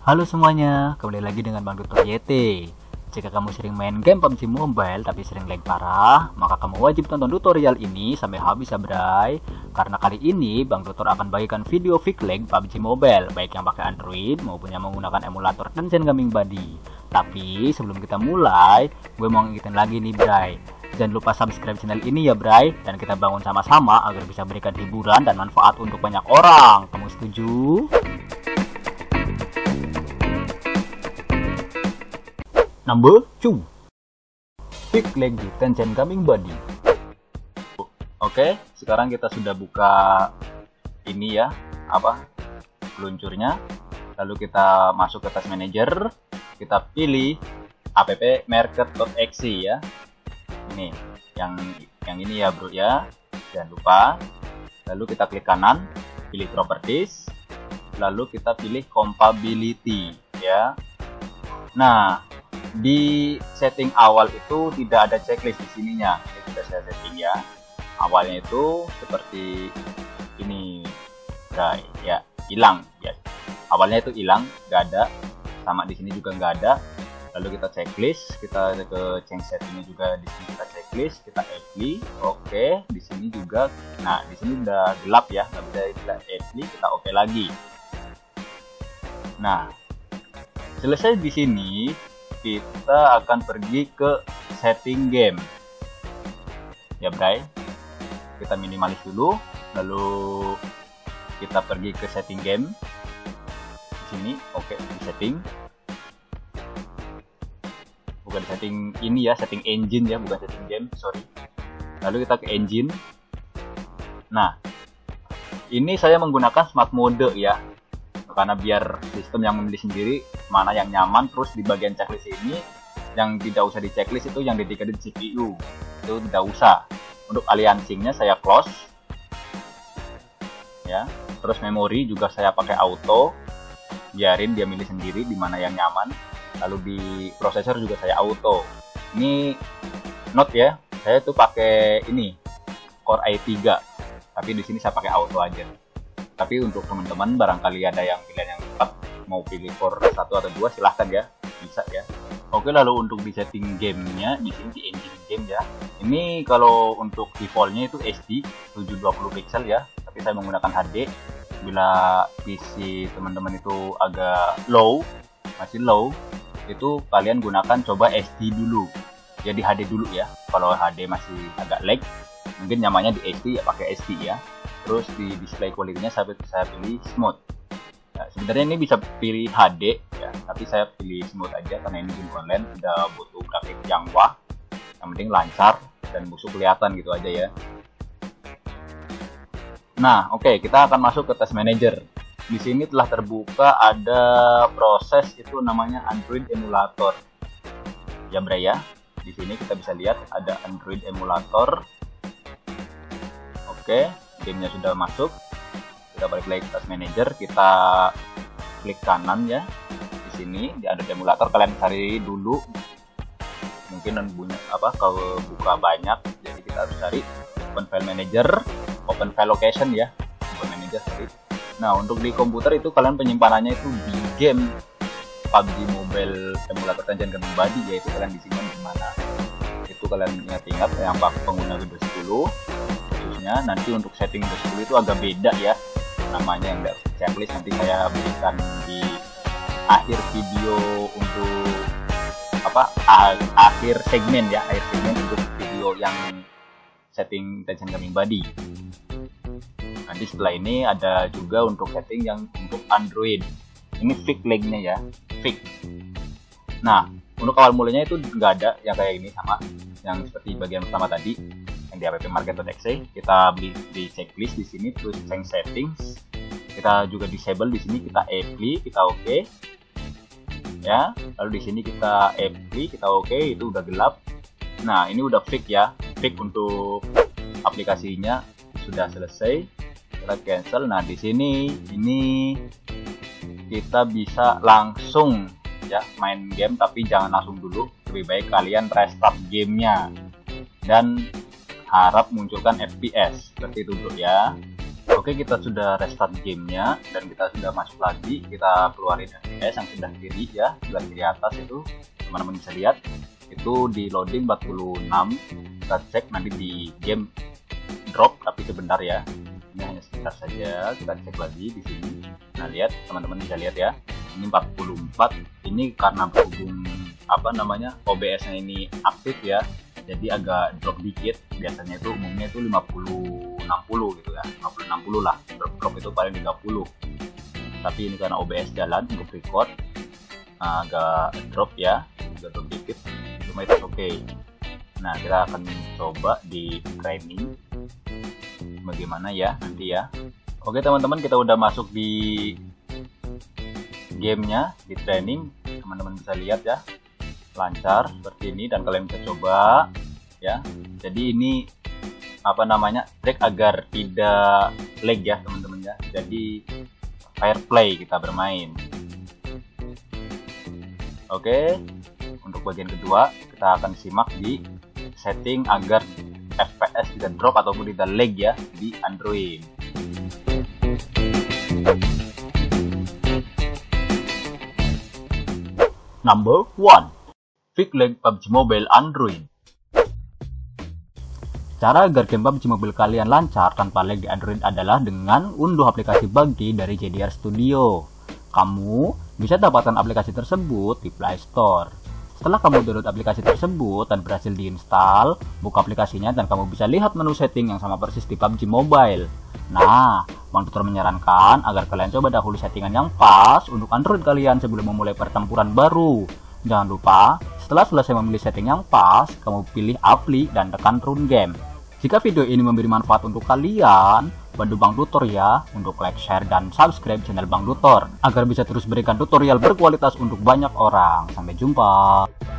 Halo semuanya, kembali lagi dengan Bang Dr. YT. Jika kamu sering main game PUBG Mobile tapi sering lag parah, maka kamu wajib tonton tutorial ini sampai habis ya bray. Karena kali ini Bang Dr. akan bagikan video fix lag PUBG Mobile, baik yang pakai Android maupun yang menggunakan emulator Tencent Gaming Buddy. Tapi sebelum kita mulai, gue mau ngingetin lagi nih bray, jangan lupa subscribe channel ini ya bray, dan kita bangun sama-sama agar bisa berikan hiburan dan manfaat untuk banyak orang. Kamu setuju? Number 2, fix lag di Tencent Gaming Buddy. Oke, sekarang kita sudah buka ini ya, peluncurnya. Lalu kita masuk ke Task Manager, kita pilih appmarket.exe ya. Ini yang ini ya bro ya, jangan lupa. Lalu kita klik kanan, pilih Properties, lalu kita pilih Compatibility ya. Nah, di setting awal itu tidak ada checklist di sininya. Ini sudah saya setting ya. Awalnya itu seperti ini, guys ya, hilang ya. Awalnya itu hilang, nggak ada. Sama di sini juga nggak ada. Lalu kita checklist, kita ke change settingnya juga di sini kita checklist, kita apply. Oke, di sini juga. Nah, di sini udah gelap ya, nggak bisa kita apply, kita oke lagi. Nah, selesai di sini, kita akan pergi ke setting game ya bray. Kita minimalis dulu, lalu kita pergi ke setting game di sini. Oke, di setting, bukan setting ini ya, setting engine ya, bukan setting game, sorry. Lalu kita ke engine. Nah, ini saya menggunakan smart mode ya, karena biar sistem yang memilih sendiri mana yang nyaman. Terus di bagian checklist ini yang tidak usah di checklist itu yang dedicated CPU, itu tidak usah. Untuk aliansingnya saya close ya. Terus memori juga saya pakai auto, biarin dia milih sendiri di mana yang nyaman. Lalu di prosesor juga saya auto. Ini note ya, saya tuh pakai ini Core i3, tapi di sini saya pakai auto aja. Tapi untuk teman-teman barangkali ada yang pilihan yang tepat, mau pilih core 1 atau 2 silahkan ya, bisa ya. Oke, lalu untuk di setting gamenya di sini di engine game ya. Ini kalau untuk defaultnya itu SD 720 pixel ya, tapi saya menggunakan HD. Bila PC teman-teman itu agak low, masih low, itu kalian gunakan coba SD dulu. Jadi HD dulu ya. Kalau HD masih agak lag, mungkin nyamannya di SD ya, pakai SD ya. Terus di display quality-nya saya pilih smooth. Nah, sebenarnya ini bisa pilih HD ya, tapi saya pilih smooth aja karena ini game online, udah butuh grafik yang wah. Yang penting lancar dan musuh kelihatan gitu aja ya. Nah, oke, kita akan masuk ke Task Manager. Di sini telah terbuka ada proses itu namanya Android Emulator. Ya, bray ya. Di sini kita bisa lihat ada Android Emulator. Oke, gamenya sudah masuk. Kita balik lagi ke Task Manager, kita klik kanan ya. Di sini di Android Emulator kalian cari dulu. Mungkin kalau buka banyak, jadi kita harus cari Open File Manager, Open File Location ya. Open Manager sorry. Nah, untuk di komputer itu kalian penyimpanannya itu di game PUBG Mobile Emulator Tencent Gaming Buddy, yaitu kalian disimpan di mana. Itu kalian ingat yang pengguna Windows 10. Nanti untuk setting Windows 10 itu agak beda ya namanya, yang dari checklist nanti saya berikan di akhir video untuk akhir segmen ya, akhir segmen untuk video yang setting Tencent Gaming Buddy. Nanti setelah ini ada juga untuk setting yang untuk Android. Ini fix lagnya ya, fix. Nah, untuk awal mulanya itu nggak ada yang kayak ini, sama yang seperti bagian pertama tadi yang di appmarket.exe. Kita beli di checklist di sini, terus change settings, kita juga disable di sini, kita apply, kita oke ya. Lalu di sini kita apply, kita oke, itu udah gelap. Nah, ini udah fix ya, fix untuk aplikasinya sudah selesai. Kita cancel. Nah, di sini ini kita bisa langsung ya main game, tapi jangan langsung dulu. Lebih baik kalian restart gamenya dan harap munculkan FPS seperti itu bro ya. Oke, kita sudah restart gamenya dan kita sudah masuk lagi. Kita keluarin FPS yang sebelah kiri ya, sebelah kiri atas itu teman-teman bisa lihat itu di loading 46. Kita cek nanti di game drop, tapi sebentar ya, ini hanya sebentar saja. Kita cek lagi di sini. Nah, lihat teman-teman bisa lihat ya, ini 44. Ini karena berhubung OBS-nya ini aktif ya, jadi agak drop dikit. Biasanya itu umumnya itu 50-60 gitu ya, 50-60 lah, drop itu paling 30. Tapi ini karena OBS jalan untuk record, agak drop ya, agak drop dikit, cuma itu oke. Nah, kita akan coba di training bagaimana ya nanti ya. Oke teman-teman, kita udah masuk di gamenya, di training. Teman-teman bisa lihat ya, lancar seperti ini dan kalian bisa coba ya. Jadi ini trik agar tidak lag ya teman-teman ya. Jadi fair play kita bermain. Oke, untuk bagian kedua kita akan simak di setting agar FPS tidak drop ataupun tidak lag ya di Android. Number 1, fix lag PUBG Mobile Android. Cara agar game PUBG Mobile kalian lancar tanpa lag di Android adalah dengan unduh aplikasi buggy dari JDR Studio. Kamu bisa dapatkan aplikasi tersebut di Play Store. Setelah kamu download aplikasi tersebut dan berhasil diinstal, buka aplikasinya dan kamu bisa lihat menu setting yang sama persis di PUBG Mobile. Nah, Bang Tutor menyarankan agar kalian coba dahulu settingan yang pas untuk Android kalian sebelum memulai pertempuran baru. Jangan lupa, setelah selesai memilih setting yang pas, kamu pilih Apply dan tekan Run Game. Jika video ini memberi manfaat untuk kalian, bantu Bang Tutor ya untuk like, share, dan subscribe channel Bang Tutor agar bisa terus berikan tutorial berkualitas untuk banyak orang. Sampai jumpa.